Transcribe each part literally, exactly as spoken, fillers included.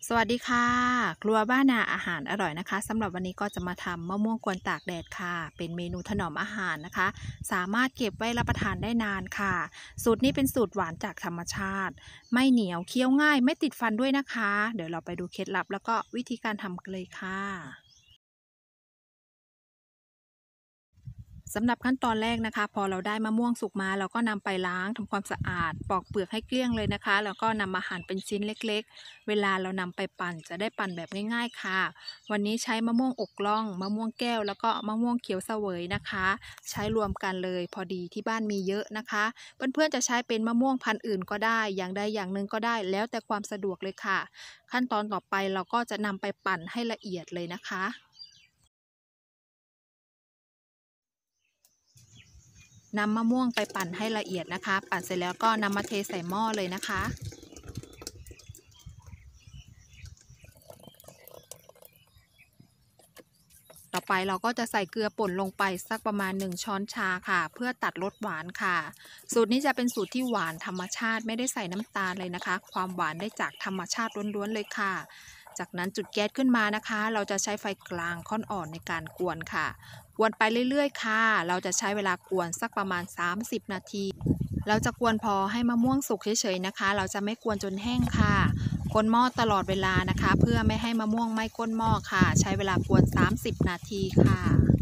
สวัสดีค่ะครัวบ้านนาอาหารอร่อยนะคะสำหรับวันนี้ก็จะมาทำมะม่วงกวนตากแดดค่ะเป็นเมนูถนอมอาหารนะคะสามารถเก็บไว้รับประทานได้นานค่ะสูตรนี้เป็นสูตรหวานจากธรรมชาติไม่เหนียวเคี้ยวง่ายไม่ติดฟันด้วยนะคะเดี๋ยวเราไปดูเคล็ดลับแล้วก็วิธีการทำกันเลยค่ะ สำหรับขั้นตอนแรกนะคะพอเราได้มะม่วงสุกมาเราก็นำไปล้างทำความสะอาดปอกเปลือกให้เกลี้ยงเลยนะคะแล้วก็นำมาหั่นเป็นชิ้นเล็กๆเวลาเรานำไปปั่นจะได้ปั่นแบบง่ายๆค่ะวันนี้ใช้มะม่วงอกล่องมะม่วงแก้วแล้วก็มะม่วงเขียวเสวยนะคะใช้รวมกันเลยพอดีที่บ้านมีเยอะนะคะเพื่อนๆจะใช้เป็นมะม่วงพันธุ์อื่นก็ได้อย่างใดอย่างหนึ่งก็ได้แล้วแต่ความสะดวกเลยค่ะขั้นตอนต่อไปเราก็จะนำไปปั่นให้ละเอียดเลยนะคะ นำมะม่วงไปปั่นให้ละเอียดนะคะปั่นเสร็จแล้วก็นำมาเทใส่หม้อเลยนะคะต่อไปเราก็จะใส่เกลือป่นลงไปสักประมาณหนึ่งช้อนชาค่ะเพื่อตัดรสหวานค่ะสูตรนี้จะเป็นสูตรที่หวานธรรมชาติไม่ได้ใส่น้ำตาลเลยนะคะความหวานได้จากธรรมชาติล้วนๆเลยค่ะจากนั้นจุดแก๊สขึ้นมานะคะเราจะใช้ไฟกลางค่อนอ่อนในการกวนค่ะกวนไปเรื่อยๆค่ะเราจะใช้เวลากวนสักประมาณสามสิบนาที เราจะกวนพอให้มะม่วงสุกเฉยๆนะคะเราจะไม่กวนจนแห้งค่ะคนหม้อตลอดเวลานะคะเพื่อไม่ให้มะม่วงไหม้ก้นหม้อค่ะใช้เวลากวนสามสิบนาทีค่ะ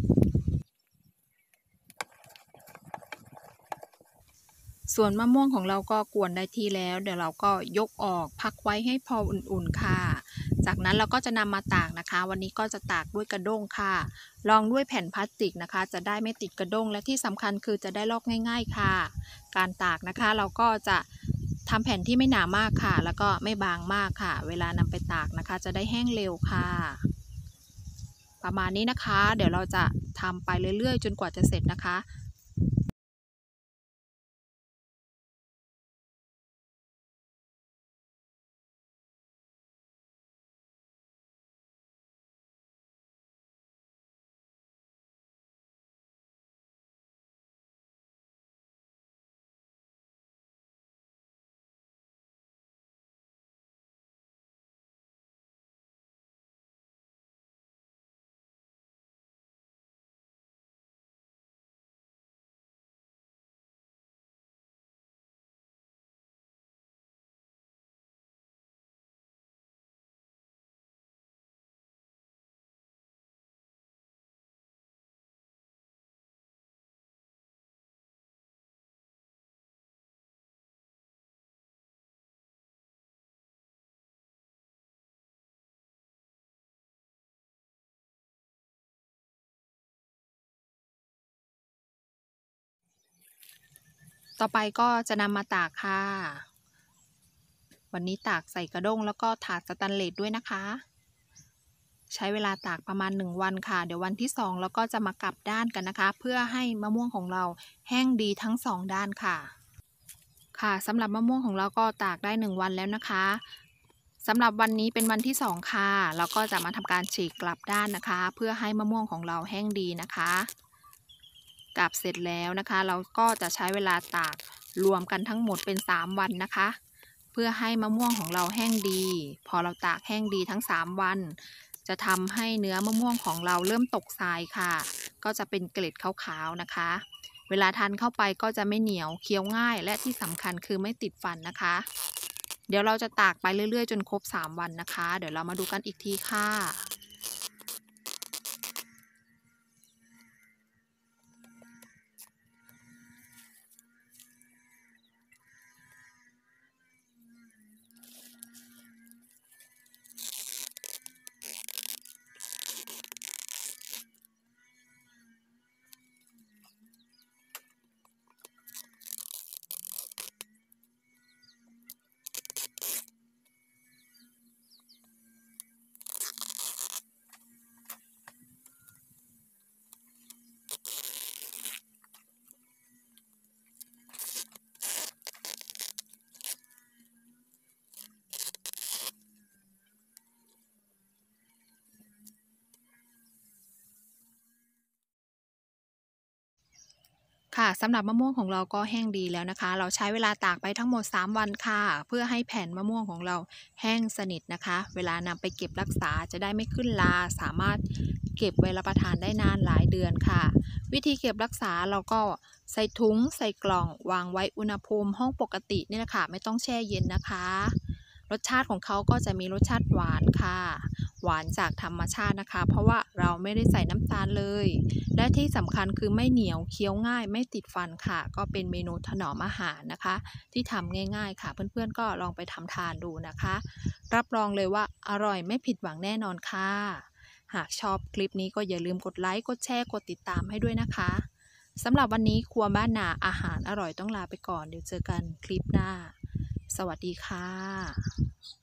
ส่วนมะม่วงของเราก็กวนได้ที่แล้วเดี๋ยวเราก็ยกออกพักไว้ให้พออุ่นๆค่ะจากนั้นเราก็จะนำมาตากนะคะวันนี้ก็จะตากด้วยกระด้งค่ะรองด้วยแผ่นพลาสติกนะคะจะได้ไม่ติดกระด้งและที่สำคัญคือจะได้ลอกง่ายๆค่ะการตากนะคะเราก็จะทำแผ่นที่ไม่หนามากค่ะแล้วก็ไม่บางมากค่ะเวลานำไปตากนะคะจะได้แห้งเร็วค่ะประมาณนี้นะคะเดี๋ยวเราจะทำไปเรื่อยๆจนกว่าจะเสร็จนะคะ ต่อไปก็จะนำมาตากค่ะวันนี้ตากใส่กระด้งแล้วก็ถาดสแตนเลสด้วยนะคะใช้เวลาตากประมาณหนึ่งวันค่ะเดี๋ยววันที่สองเราก็จะมากลับด้านกันนะคะเพื่อให้มะม่วงของเราแห้งดีทั้งสองด้านค่ะค่ะสำหรับมะม่วงของเราก็ตากได้หนึ่งวันแล้วนะคะสำหรับวันนี้เป็นวันที่สองค่ะเราก็จะมาทำการฉีกกลับด้านนะคะเพื่อให้มะม่วงของเราแห้งดีนะคะกลับเสร็จแล้วนะคะเราก็จะใช้เวลาตากรวมกันทั้งหมดเป็นสามวันนะคะเพื่อให้มะม่วงของเราแห้งดีพอเราตากแห้งดีทั้งสามวันจะทำให้เนื้อมะม่วงของเราเริ่มตกทรายค่ะก็จะเป็นเกล็ดขาวๆนะคะเวลาทานเข้าไปก็จะไม่เหนียวเคี้ยวง่ายและที่สำคัญคือไม่ติดฟันนะคะเดี๋ยวเราจะตากไปเรื่อยๆจนครบสามวันนะคะเดี๋ยวเรามาดูกันอีกทีค่ะค่ะสำหรับมะม่วงของเราก็แห้งดีแล้วนะคะ เราใช้เวลาตากไปทั้งหมดสามวันค่ะเพื่อให้แผ่นมะม่วงของเราแห้งสนิทนะคะ เวลานำไปเก็บรักษาจะได้ไม่ขึ้นราสามารถเก็บไว้รับประทานได้นานหลายเดือนค่ะ วิธีเก็บรักษาเราก็ใส่ถุงใส่กล่องวางไว้อุณหภูมิห้องปกตินี่แหละค่ะไม่ต้องแช่เย็นนะคะรสชาติของเขาก็จะมีรสชาติหวานค่ะหวานจากธรรมชาตินะคะเพราะว่าเราไม่ได้ใส่น้ำตาลเลยและที่สำคัญคือไม่เหนียวเคี้ยวง่ายไม่ติดฟันค่ะก็เป็นเมนูถนอมอาหารนะคะที่ทำง่ายๆค่ะเพื่อนๆก็ลองไปทำทานดูนะคะรับรองเลยว่าอร่อยไม่ผิดหวังแน่นอนค่ะหากชอบคลิปนี้ก็อย่าลืมกดไลค์กดแชร์กดติดตามให้ด้วยนะคะสำหรับวันนี้ครัวบ้านนาอาหารอร่อยต้องลาไปก่อนเดี๋ยวเจอกันคลิปหน้าสวัสดีค่ะ